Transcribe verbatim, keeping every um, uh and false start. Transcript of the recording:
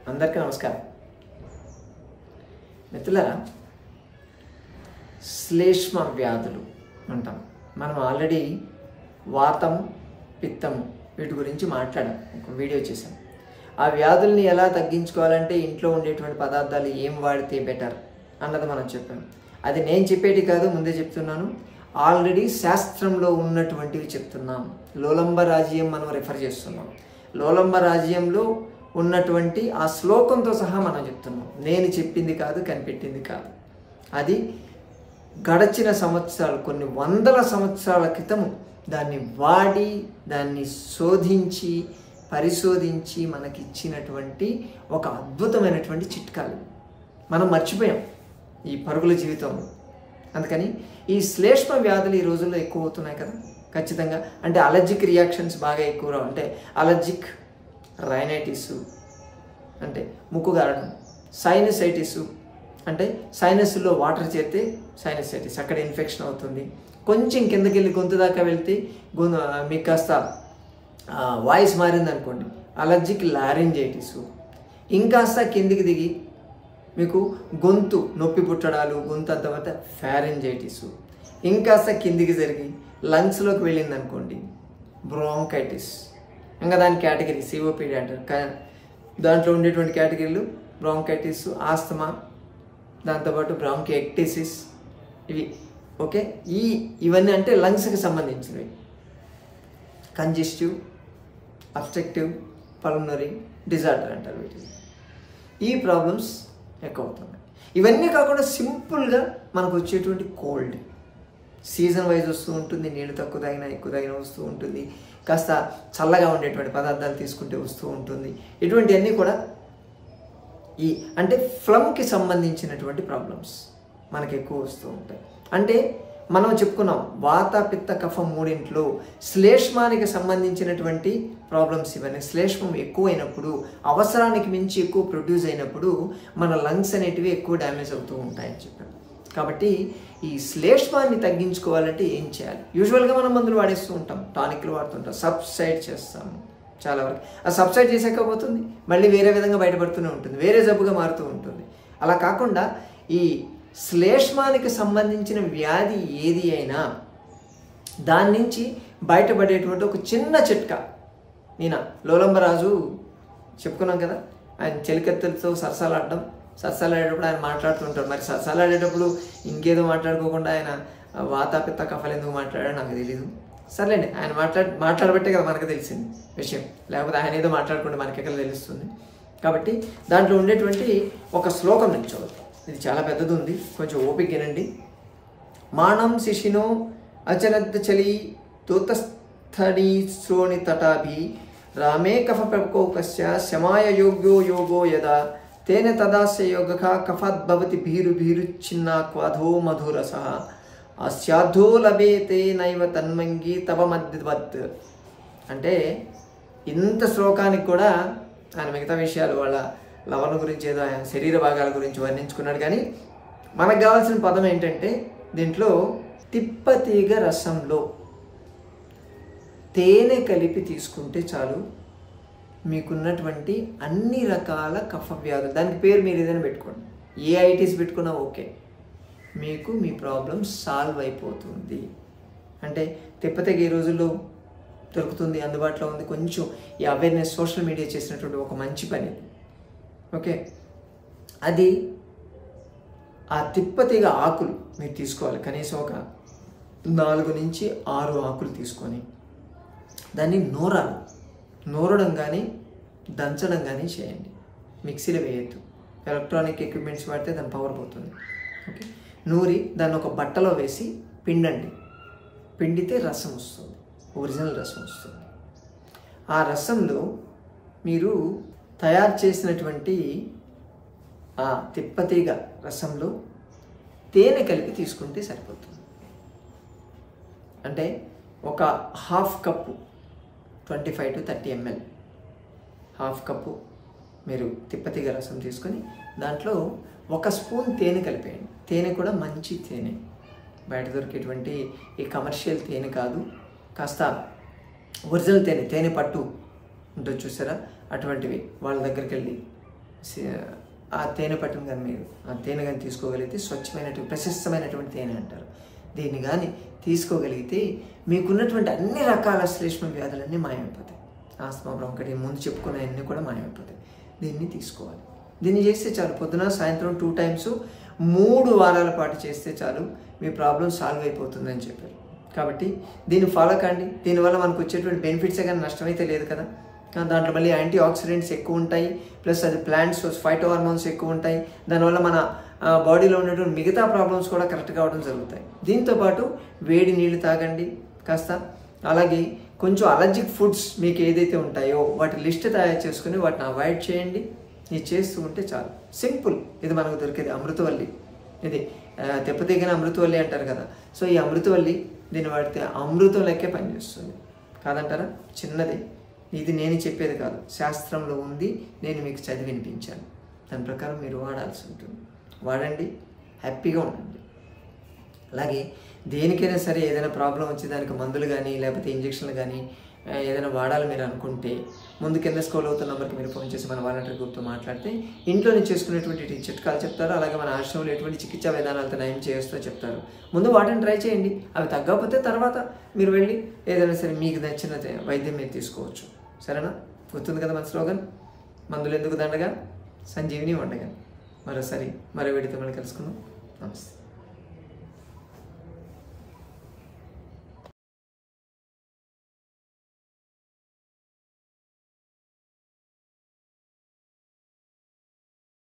అందరికీ నమస్కారం. మిత్రులారా, శ్లేష్మ వ్యాధులు అంటాం. మనం ఆల్రెడీ వాతం, పిత్తం వీటి గురించి మాట్లాడాం, ఒక వీడియో చేశాం. ఆ వ్యాధుల్ని ఎలా తగ్గించుకోవాలంటే ఇంట్లో ఉండేటువంటి పదార్థాలు ఏం వాడితే బెటర్ అన్నది మనం చెప్పాం. అది నేను చెప్పేటి కాదు, ముందే చెప్తున్నాను. ఆల్రెడీ శాస్త్రంలో ఉన్నటువంటివి చెప్తున్నాం. లోలంబ రాజ్యం మనం రెఫర్ చేస్తున్నాం. లోలంబ రాజ్యంలో ఉన్నటువంటి ఆ శ్లోకంతో సహా మనం చెప్తున్నాం. నేను చెప్పింది కాదు, కనిపెట్టింది కాదు. అది గడచిన సంవత్సరాలు, కొన్ని వందల సంవత్సరాల క్రితం దాన్ని వాడి, దాన్ని శోధించి, పరిశోధించి మనకిచ్చినటువంటి ఒక అద్భుతమైనటువంటి చిట్కాలు మనం మర్చిపోయాం ఈ పరుగుల జీవితంలో. అందుకని ఈ శ్లేష్మ వ్యాధులు ఈ రోజుల్లో ఎక్కువ అవుతున్నాయి కదా. ఖచ్చితంగా అంటే అలర్జిక్ రియాక్షన్స్ బాగా ఎక్కువ, అంటే అలర్జిక్ రైనైటిస్ అంటే ముక్కు గారడం, సైనసైటిస్ అంటే సైనస్లో వాటర్ చేరితే సైనసైటిస్, అక్కడ ఇన్ఫెక్షన్ అవుతుంది. కొంచెం కిందకి వెళ్ళి గొంతు దాకా వెళ్తే గొంతు మీకు కాస్త వాయిస్ మారింది అనుకోండి, అలర్జిక్ లారింజైటిస్. ఇంకాస్త కిందికి దిగి మీకు గొంతు నొప్పి పుట్టడాలు, గొంతు అంతమంత ఫ్యారెంజైటిస్. ఇంకాస్త కిందికి జరిగి లంగ్స్లోకి వెళ్ళింది అనుకోండి, బ్రాంకైటిస్. ఇంకా దాని కేటగిరీ సిఓపిడి అంటారు. దాంట్లో ఉండేటువంటి కేటగిరీలు బ్రాంకైటిస్, ఆస్తమా, దాంతోపాటు బ్రాంకియక్టిసిస్, ఇవి ఓకే. ఈ ఇవన్నీ అంటే లంగ్స్కి సంబంధించినవి. కంజెస్టివ్, అబ్స్ట్రక్టివ్ పల్మనరీ డిజార్డర్ అంటారు వీటిని. ఈ ప్రాబ్లమ్స్ ఎక్కువ అవుతున్నాయి. ఇవన్నీ కాకుండా సింపుల్గా మనకు వచ్చేటువంటి కోల్డ్ సీజన్ వైజ్ వస్తూ ఉంటుంది. నీళ్ళు తక్కువ తాగినా ఎక్కువ తాగినా వస్తూ ఉంటుంది. కాస్త చల్లగా ఉండేటువంటి పదార్థాలు తీసుకుంటే వస్తూ ఉంటుంది. ఇటువంటివన్నీ కూడా ఈ అంటే ఫ్లమ్కి సంబంధించినటువంటి ప్రాబ్లమ్స్ మనకు ఎక్కువ వస్తూ ఉంటాయి. అంటే మనం చెప్పుకున్నాం, వాత, పిత్త, కఫం మూడింట్లో శ్లేష్మానికి సంబంధించినటువంటి ప్రాబ్లమ్స్ ఇవన్నీ. శ్లేష్మం ఎక్కువైనప్పుడు, అవసరానికి మించి ఎక్కువ ప్రొడ్యూస్ అయినప్పుడు మన లంగ్స్ అనేటివి ఎక్కువ డ్యామేజ్ అవుతూ ఉంటాయని చెప్పాను. కాబట్టి ఈ శ్లేష్మాన్ని తగ్గించుకోవాలంటే ఏం చేయాలి? యూజువల్గా మనం మందులు వాడేస్తూ ఉంటాం, టానిక్లు వాడుతుంటాం, సబ్సైడ్ చేస్తాము చాలా వరకు. ఆ సబ్సైడ్ చేసేకపోతుంది, మళ్ళీ వేరే విధంగా బయటపడుతూనే ఉంటుంది, వేరే జబ్బుగా మారుతూ ఉంటుంది. అలా కాకుండా ఈ శ్లేష్మానికి సంబంధించిన వ్యాధి ఏది అయినా దాని నుంచి బయటపడేటువంటి ఒక చిన్న చిట్కా. నేను లోలంబరాజు చెప్పుకున్నాం కదా, ఆయన చెలికత్తెలతో సరసాలాడడం, సరసాలాడేటప్పుడు ఆయన మాట్లాడుతుంటారు. మరి సరసాలాడేటప్పుడు ఇంకేదో మాట్లాడుకోకుండా ఆయన వాతాపిత్త కఫలు ఎందుకు మాట్లాడాడో నాకు తెలీదు. సర్లేండి, ఆయన మాట్లాడి మాట్లాడబట్టే కదా మనకు తెలిసింది విషయం, లేకపోతే ఆయన ఏదో మాట్లాడుకుంటే మనకెక్కడ తెలుస్తుంది. కాబట్టి దాంట్లో ఉండేటువంటి ఒక శ్లోకం నుంచి చదువుతాం. ఇది చాలా పెద్దది ఉంది, కొంచెం ఓపిక వినండి. మానం శిశినో అచనద్ద చలి తోతస్థడి శ్రోణి తటాభి రామే కఫ ప్రకోపస్య శమాయ యోగ్యో యోగో యదా తేన తదాస్య యోగక కఫద్భవతి భీరు భీరు చిన్న క్వాధో మధురస అస్యాధో లభేతే నైవ తన్మంగి తవ మధ్యవత్. అంటే ఇంత శ్లోకానికి కూడా ఆయన మిగతా విషయాలు వాళ్ళ లవణ గురించి, ఏదో ఆయన శరీర భాగాల గురించి వర్ణించుకున్నాడు. కానీ మనకు కావాల్సిన పదం ఏంటంటే, దీంట్లో తిప్పతీగ రసంలో తేనె కలిపి తీసుకుంటే చాలు, మీకున్నటువంటి అన్ని రకాల కఫ వ్యాధులు, దానికి పేరు మీరు ఏదైనా పెట్టుకోండి, ఏ ఐటీస్ పెట్టుకున్నా ఓకే, మీకు మీ ప్రాబ్లం సాల్వ్ అయిపోతుంది. అంటే తిప్పతీగ ఈ రోజుల్లో దొరుకుతుంది, అందుబాటులో ఉంది. కొంచెం ఈ అవేర్నెస్ సోషల్ మీడియా చేసినటువంటి ఒక మంచి పని ఓకే. అది ఆ తిప్పతీగ ఆకులు మీరు తీసుకోవాలి, కనీసం ఒక నాలుగు నుంచి ఆరు ఆకులు తీసుకొని దాన్ని నూరాలి. నూరడం కానీ దంచడం కానీ చేయండి, మిక్సీలో వేయద్దు. ఎలక్ట్రానిక్ ఎక్విప్మెంట్స్ వాడితే దాని పవర్ పోతుంది. ఓకే, నూరి దాన్ని ఒక బట్టలో వేసి పిండండి. పిండితే రసం వస్తుంది, ఒరిజినల్ రసం వస్తుంది. ఆ రసంలో మీరు తయారు చేసినటువంటి ఆ తిప్పతీగ రసంలో తేనె కలిపి తీసుకుంటే సరిపోతుంది. అంటే ఒక half cup, twenty five to thirty ML half cup మీరు తిప్పతీగ రసం తీసుకొని దాంట్లో ఒక స్పూన్ తేనె కలిపేయండి. తేనె కూడా మంచి తేనె, బయట దొరికేటువంటి ఈ కమర్షియల్ తేనె కాదు, కాస్త ఒరిజినల్ తేనె, తేనె పట్టు ఉంటుంది చూసారా, అటువంటివి వాళ్ళ దగ్గరికి వెళ్ళి ఆ తేనె పట్టును కానీ మీరు ఆ తేనె కానీ తీసుకోగలిగితే స్వచ్ఛమైనటువంటి ప్రశస్తమైనటువంటి తేనె అంటారు. దీన్ని కానీ తీసుకోగలిగితే మీకున్నటువంటి అన్ని రకాల శ్లేష్మ వ్యాధులన్నీ మాయమైపోతాయి. ఆస్తమా, బ్రాంకైటిస్ ముందు చెప్పుకున్న అన్నీ కూడా మాయమైపోతాయి. దీన్ని తీసుకోవాలి. దీన్ని చేస్తే చాలు, పొద్దున సాయంత్రం టూ టైమ్స్ మూడు వారాల పాటు చేస్తే చాలు, మీ ప్రాబ్లం సాల్వ్ అయిపోతుందని చెప్పారు. కాబట్టి దీన్ని ఫాలో కండి. దీనివల్ల మనకు వచ్చేటువంటి బెనిఫిట్సే కానీ నష్టమైతే లేదు కదా. దాంట్లో మళ్ళీ యాంటీ ఆక్సిడెంట్స్ ఎక్కువ ఉంటాయి, ప్లస్ అది ప్లాంట్స్ ఫైటో హార్మోన్స్ ఎక్కువ ఉంటాయి. దానివల్ల మన బాడీలో ఉన్నటువంటి మిగతా ప్రాబ్లమ్స్ కూడా కరెక్ట్ కావడం జరుగుతాయి. దీంతోపాటు వేడి నీళ్ళు తాగండి కాస్త. అలాగే కొంచెం అలర్జిక్ ఫుడ్స్ మీకు ఏదైతే ఉంటాయో వాటి లిస్ట్ తయారు చేసుకుని వాటిని అవాయిడ్ చేయండి. ఇది చేస్తూ ఉంటే చాలు. సింపుల్. ఇది మనకు దొరికేది అమృతవల్లి. ఇది తెప్పతీగన అమృతవల్లి అంటారు కదా. సో ఈ అమృతవల్లి దీన్ని వాడితే అమృతం లెక్కే పనిచేస్తుంది. కాదంటారా? చిన్నది. ఇది నేను చెప్పేది కాదు, శాస్త్రంలో ఉంది, నేను మీకు చదివి వినిపించాను. దాని ప్రకారం మీరు వాడాల్సి ఉంటుంది. వాడండి, హ్యాపీగా ఉండండి. అలాగే దేనికైనా సరే ఏదైనా ప్రాబ్లం వచ్చి దానికి మందులు కానీ లేకపోతే ఇంజక్షన్లు కానీ ఏదైనా వాడాలి మీరు అనుకుంటే ముందు కింద స్క్రోల్ అవుతున్న నెంబర్కి మీరు ఫోన్ చేసి మన వాలంటీర్ గ్రూప్తో మాట్లాడితే ఇంట్లోనే చేసుకునేటువంటి చిట్కాలు చెప్తారు. అలాగే మన ఆశ్రమంలో ఎటువంటి చికిత్సా విధానాలతో నయం చేస్తూ చెప్తారు. ముందు వాటిని ట్రై చేయండి. అవి తగ్గకపోతే తర్వాత మీరు వెళ్ళి ఏదైనా సరే మీకు నచ్చిన వైద్యం మీరు తీసుకోవచ్చు. సరేనా? గుర్తుంది కదా మన స్లోగన్, మందులు ఎందుకు దండగా, సంజీవిని వండగా. మరోసారి మరో వీడితో మళ్ళీ కలుసుకుందాం. నమస్తే.